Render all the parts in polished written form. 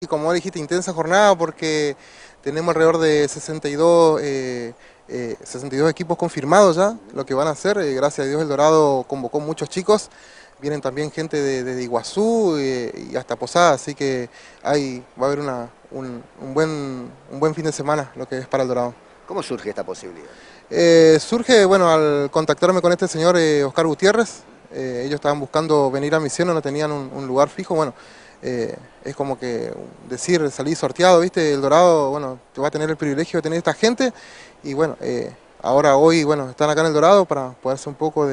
Y como dijiste, intensa jornada porque tenemos alrededor de 62 equipos confirmados ya, lo que van a hacer. Gracias a Dios el Dorado convocó muchos chicos, vienen también gente de Iguazú y hasta Posada, así que va a haber un buen fin de semana, lo que es para el Dorado. ¿Cómo surge esta posibilidad? Surge, bueno, al contactarme con este señor Oscar Gutiérrez, ellos estaban buscando venir a Misiones, no tenían un lugar fijo, bueno, es como que decir, salí sorteado, ¿viste? El Dorado, bueno, te va a tener el privilegio de tener esta gente y bueno, hoy, bueno, están acá en el Dorado para poder hacer un poco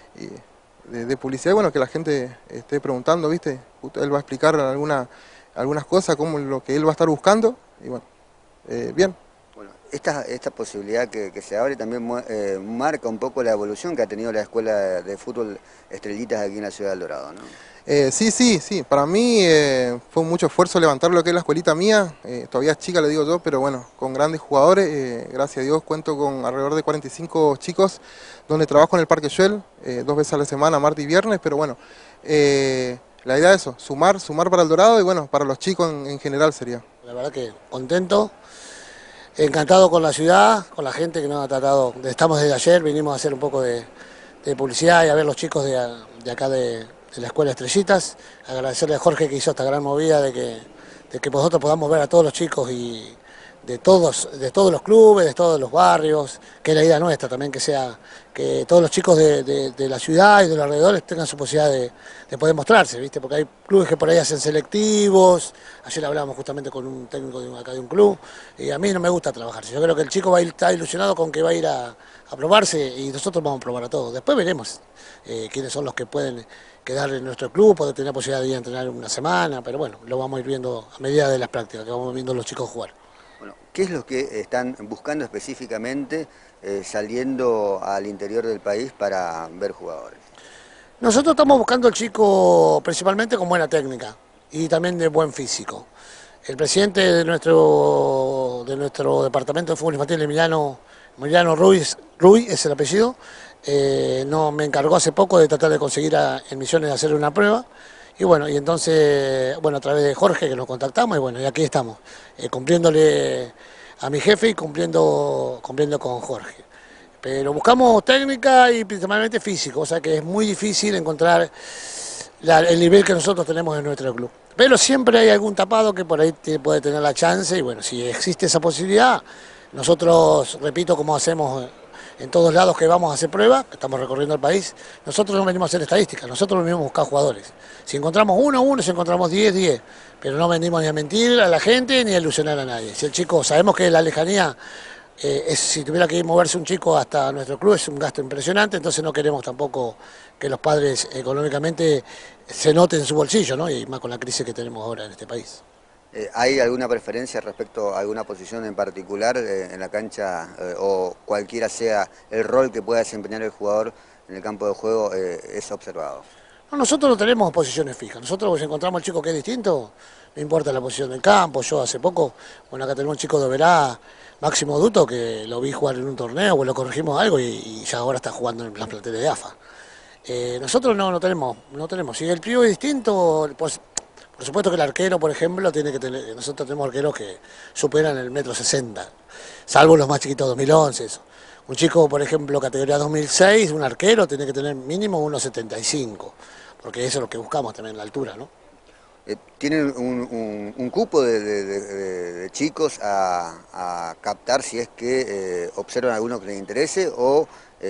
de publicidad y bueno, que la gente esté preguntando, ¿viste? Él va a explicar algunas cosas, como lo que él va a estar buscando y bueno, bien. Bueno, esta posibilidad que se abre también marca un poco la evolución que ha tenido la escuela de fútbol Estrellitas aquí en la ciudad del Dorado, ¿no? Sí. Para mí fue mucho esfuerzo levantar lo que es la escuelita mía. Todavía es chica, le digo yo, pero bueno, con grandes jugadores. Gracias a Dios cuento con alrededor de 45 chicos donde trabajo en el Parque Güell, 2 veces a la semana, martes y viernes. Pero bueno, la idea es eso, sumar para el Dorado y bueno, para los chicos en general sería. La verdad que contento, encantado con la ciudad, con la gente que nos ha tratado. Estamos desde ayer, vinimos a hacer un poco de publicidad y a ver los chicos de acá de la Escuela Estrellitas. Agradecerle a Jorge que hizo esta gran movida de que nosotros podamos ver a todos los chicos y de todos los clubes, de todos los barrios, que es la idea nuestra también, que todos los chicos de la ciudad y de los alrededores tengan su posibilidad de poder mostrarse, ¿viste? Porque hay clubes que por ahí hacen selectivos. Ayer hablábamos justamente con un técnico acá de un club, y a mí no me gusta trabajar. Yo creo que el chico va a estar ilusionado con que va a ir a probarse y nosotros vamos a probar a todos. Después veremos quiénes son los que pueden quedar en nuestro club, poder tener la posibilidad de ir a entrenar una semana, pero bueno, lo vamos a ir viendo a medida de las prácticas, que vamos viendo los chicos jugar. Bueno, ¿qué es lo que están buscando específicamente saliendo al interior del país para ver jugadores? Nosotros estamos buscando al chico principalmente con buena técnica y también de buen físico. El presidente de nuestro departamento de fútbol infantil, Emiliano Ruiz es el apellido, no, me encargó hace poco de tratar de conseguir en Misiones de hacer una prueba. Y bueno, y entonces, bueno, a través de Jorge que nos contactamos y bueno, y aquí estamos, cumpliéndole a mi jefe y cumpliendo con Jorge. Pero buscamos técnica y principalmente físico, o sea que es muy difícil encontrar el nivel que nosotros tenemos en nuestro club. Pero siempre hay algún tapado que por ahí puede tener la chance y bueno, si existe esa posibilidad, nosotros, repito, como hacemos en todos lados que vamos a hacer pruebas, que estamos recorriendo el país, nosotros no venimos a hacer estadísticas, nosotros venimos a buscar jugadores. Si encontramos uno, si encontramos 10, pero no venimos ni a mentir a la gente ni a ilusionar a nadie. Si el chico, sabemos que la lejanía si tuviera que moverse un chico hasta nuestro club es un gasto impresionante, entonces no queremos tampoco que los padres económicamente se noten en su bolsillo, ¿no? Y más con la crisis que tenemos ahora en este país. ¿Hay alguna preferencia respecto a alguna posición en particular en la cancha o cualquiera sea el rol que pueda desempeñar el jugador en el campo de juego es observado? No, nosotros no tenemos posiciones fijas, nosotros si encontramos al chico que es distinto, no importa la posición del campo. Yo hace poco, bueno, acá tenemos un chico de Oberá, Máximo Duto, que lo vi jugar en un torneo, o lo corregimos algo y ya ahora está jugando en las planteles de AFA. Nosotros no tenemos. Si el pibe es distinto, pues por supuesto que el arquero, por ejemplo, tiene que tener. Nosotros tenemos arqueros que superan el 1,60 m, salvo los más chiquitos 2011. Eso. Un chico, por ejemplo, categoría 2006, un arquero tiene que tener mínimo 1,75 m, porque eso es lo que buscamos también, la altura, ¿no? ¿Tienen un cupo de chicos a captar si es que observan alguno que les interese o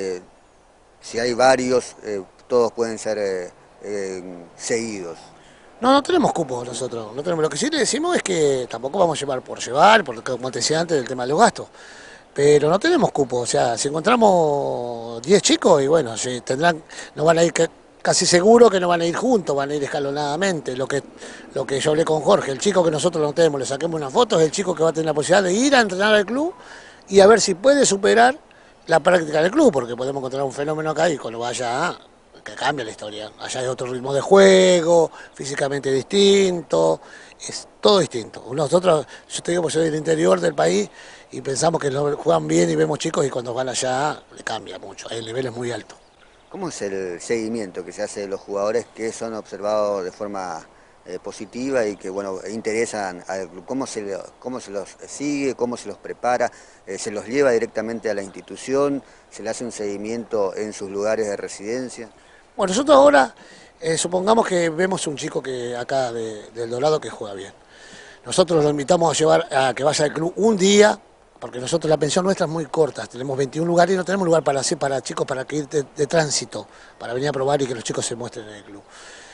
si hay varios, todos pueden ser seguidos? No, no tenemos cupos nosotros, no tenemos. Lo que sí le decimos es que tampoco vamos a llevar por llevar, porque como te decía antes del tema de los gastos. Pero no tenemos cupos, o sea, si encontramos 10 chicos y bueno, si tendrán, no van a ir casi seguro que no van a ir juntos, van a ir escalonadamente. Lo que yo hablé con Jorge, el chico que nosotros no tenemos, le saquemos una foto, es el chico que va a tener la posibilidad de ir a entrenar al club y a ver si puede superar la práctica del club, porque podemos encontrar un fenómeno acá y cuando vaya que cambia la historia. Allá hay otro ritmo de juego, físicamente distinto, es todo distinto. Nosotros, yo te digo, porque soy del interior del país y pensamos que juegan bien y vemos chicos y cuando van allá le cambia mucho, el nivel es muy alto. ¿Cómo es el seguimiento que se hace de los jugadores que son observados de forma positiva y que bueno, interesan al club. ¿Cómo se los sigue, cómo se los prepara? ¿Se los lleva directamente a la institución? ¿Se le hace un seguimiento en sus lugares de residencia? Bueno, nosotros ahora supongamos que vemos un chico que acá del Dorado que juega bien. Nosotros lo invitamos a llevar a que vaya al club un día, porque nosotros la pensión nuestra es muy corta, tenemos 21 lugares y no tenemos lugar para chicos para que ir de tránsito, para venir a probar y que los chicos se muestren en el club.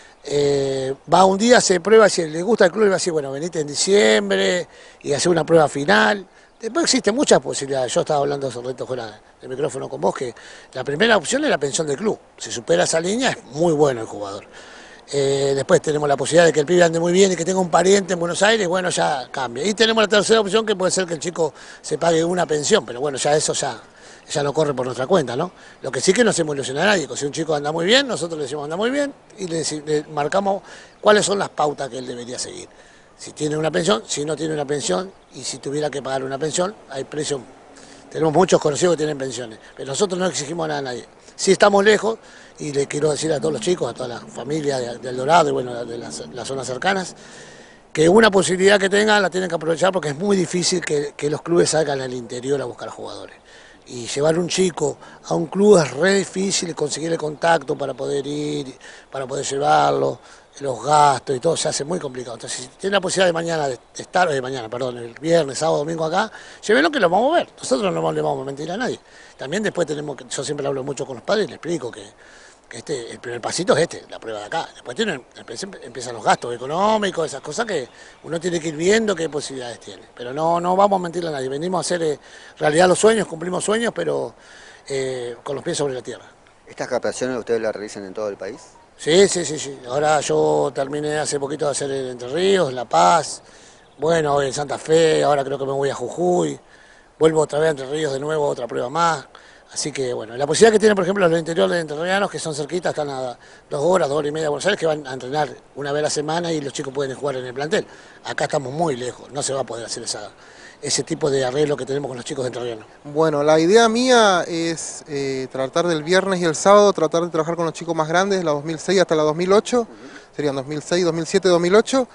Va un día, se prueba, si le gusta el club, le va a decir, bueno, venite en diciembre y hacer una prueba final. Después existen muchas posibilidades. Yo estaba hablando hace un rato fuera del micrófono con vos, que la primera opción es la pensión del club. Si supera esa línea, es muy bueno el jugador. Después tenemos la posibilidad de que el pibe ande muy bien y que tenga un pariente en Buenos Aires, bueno, ya cambia. Y tenemos la tercera opción, que puede ser que el chico se pague una pensión, pero bueno, ya eso ya no corre por nuestra cuenta, ¿no? Lo que sí que no hacemos ilusionar a nadie, que si un chico anda muy bien, nosotros le decimos anda muy bien y le marcamos cuáles son las pautas que él debería seguir. Si tiene una pensión, si no tiene una pensión y si tuviera que pagar una pensión, hay precios. Tenemos muchos conocidos que tienen pensiones, pero nosotros no exigimos nada a nadie. Sí estamos lejos y le quiero decir a todos los chicos, a toda la familia del Dorado y bueno, de las zonas cercanas, que una posibilidad que tengan la tienen que aprovechar porque es muy difícil que los clubes salgan al interior a buscar jugadores. Y llevar un chico a un club es re difícil conseguir el contacto para poder ir, para poder llevarlo, los gastos y todo se hace muy complicado. Entonces, si tiene la posibilidad de mañana de estar, el viernes, sábado, domingo acá, llévenlo que lo vamos a ver. Nosotros no le vamos a mentir a nadie. También después tenemos que, yo siempre hablo mucho con los padres y les explico que el primer pasito es la prueba de acá. Después empiezan los gastos económicos, esas cosas que uno tiene que ir viendo qué posibilidades tiene. Pero no vamos a mentirle a nadie. Venimos a hacer realidad los sueños, cumplimos sueños, pero con los pies sobre la tierra. ¿Estas captaciones ustedes las realizan en todo el país? Sí. Ahora yo terminé hace poquito de hacer en Entre Ríos, en La Paz, bueno, en Santa Fe, ahora creo que me voy a Jujuy, vuelvo otra vez a Entre Ríos de nuevo, otra prueba más. Así que bueno, la posibilidad que tienen, por ejemplo, los interiores de entrerrianos, que son cerquitas, están a 2 horas, 2 horas y media de Buenos Aires, que van a entrenar una vez a la semana y los chicos pueden jugar en el plantel. Acá estamos muy lejos, no se va a poder hacer ese tipo de arreglo que tenemos con los chicos de entrerrianos. Bueno, la idea mía es tratar del viernes y el sábado, tratar de trabajar con los chicos más grandes, la 2006 hasta la 2008, serían 2006, 2007, 2008,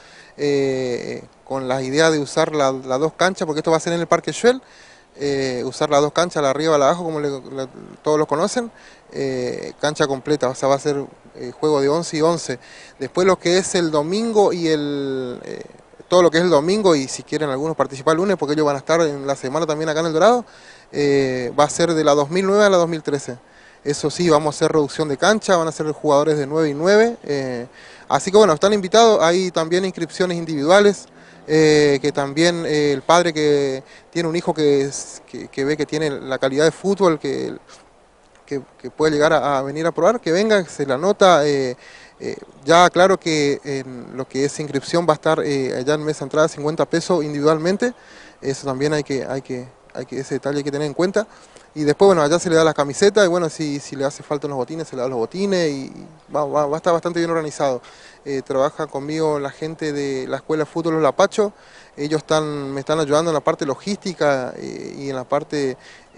con la idea de usar las 2 canchas, porque esto va a ser en el Parque Güell. Usar las 2 canchas, la arriba y la abajo, como todos lo conocen, cancha completa, o sea, va a ser juego de 11 y 11. Después lo que es el domingo y todo lo que es el domingo, y si quieren algunos participar el lunes, porque ellos van a estar en la semana también acá en El Dorado, va a ser de la 2009 a la 2013. Eso sí, vamos a hacer reducción de cancha, van a ser jugadores de 9 y 9. Así que bueno, están invitados, hay también inscripciones individuales. Que también el padre que tiene un hijo que ve que tiene la calidad de fútbol, que puede llegar a venir a probar, que venga, se la anota. Ya claro que en lo que es inscripción va a estar allá en mesa entrada 50 pesos individualmente. Eso también ese detalle hay que tener en cuenta. Y después, bueno, allá se le da la camiseta y bueno, si le hace falta unos botines, se le da los botines y va a estar bastante bien organizado. Trabaja conmigo la gente de la Escuela de Fútbol Los Lapachos. Ellos me están ayudando en la parte logística y en la parte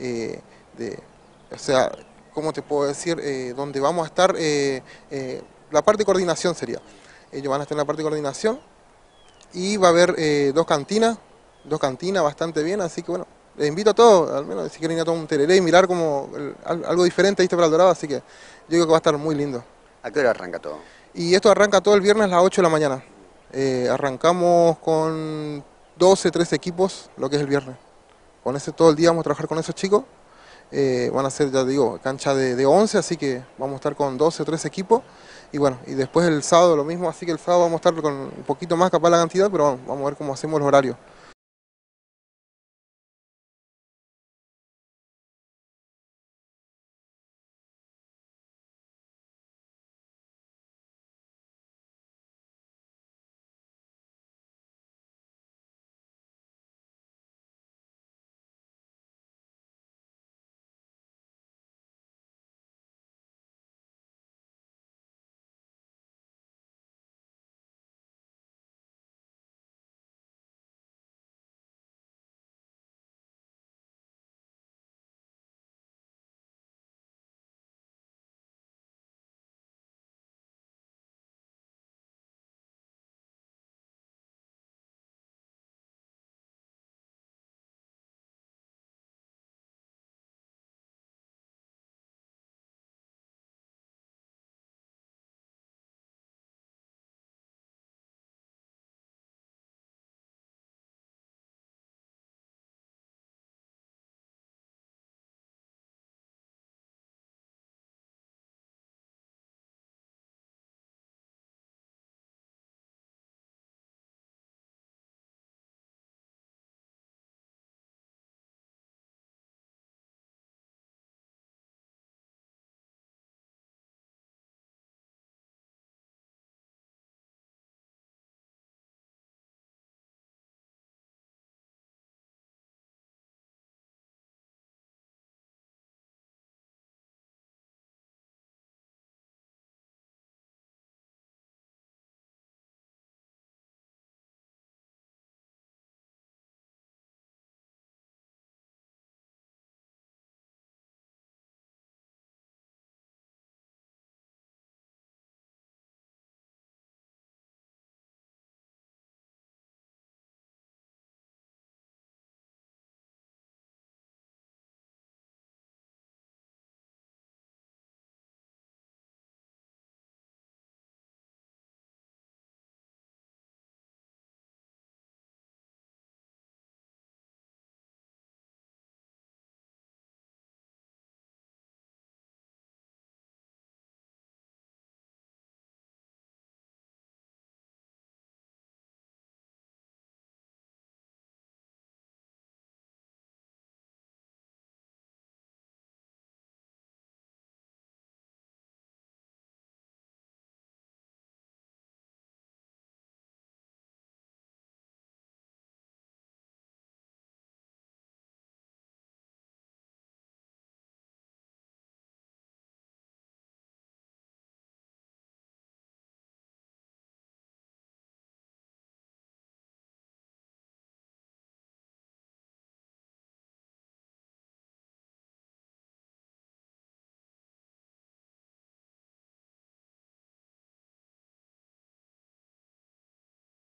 o sea, ¿cómo te puedo decir? Donde vamos a estar, la parte de coordinación sería. Ellos van a estar en la parte de coordinación y va a haber 2 cantinas bastante bien, así que bueno. Les invito a todos, al menos si quieren ir a tomar un tereré y mirar como algo diferente, ¿viste? Para El Dorado, así que yo creo que va a estar muy lindo. ¿A qué hora arranca todo? Y esto arranca todo el viernes a las 8 de la mañana. Arrancamos con 12, 13 equipos, lo que es el viernes. Con ese todo el día vamos a trabajar con esos chicos. Van a ser, ya digo, cancha de 11, así que vamos a estar con 12 o 13 equipos. Y bueno, y después el sábado lo mismo, así que el sábado vamos a estar con un poquito más capaz la cantidad, pero vamos a ver cómo hacemos los horarios.